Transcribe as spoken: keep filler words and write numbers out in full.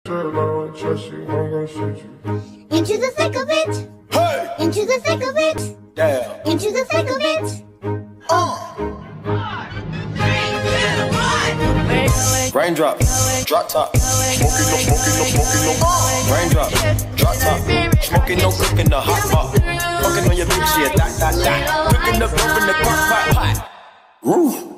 Into the thick of it. Hey! Into the thick of it. Damn. Into the thick of it. Uh. Raindrop, drop top, smoking no, smoking no, smoking no. Raindrop, drop top, smoking no, cooking the hot pot. Fucking on your bitch, yeah, that, that, that. Cooking the dope in the crock pot, pot. Woo.